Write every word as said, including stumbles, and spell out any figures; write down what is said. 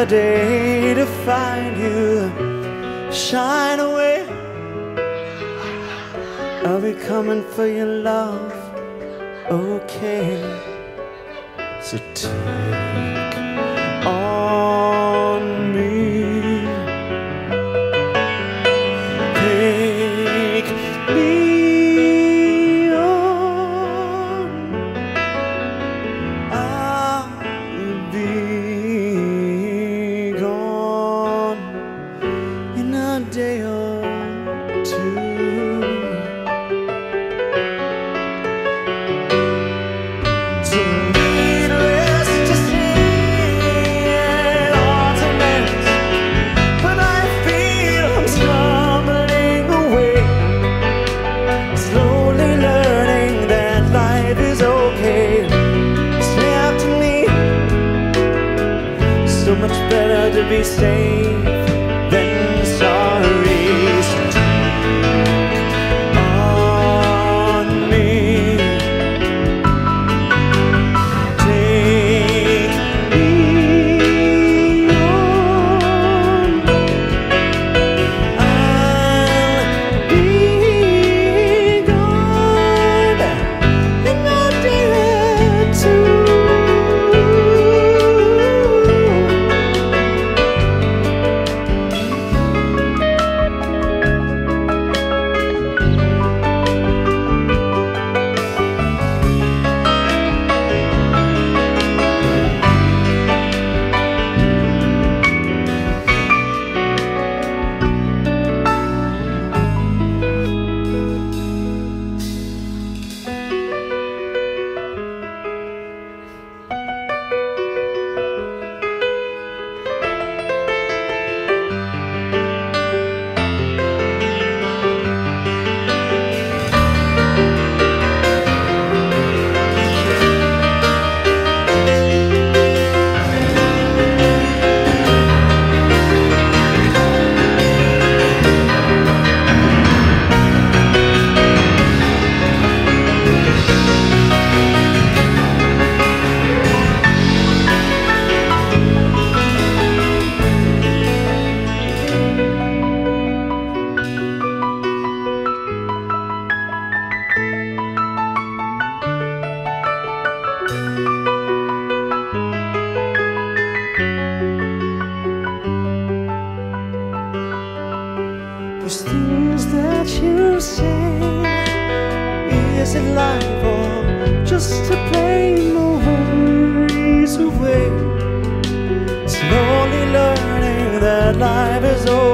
another day to find you shine away. I'll be coming for your love, okay? So take on me, take me on. I'll be gone in a day or two. So much better to be safe than sorry. So take on me, take me on. I'll be gone in a day or two. Those things that you say, is it life or just to play my worries away? Slowly learning that life is over.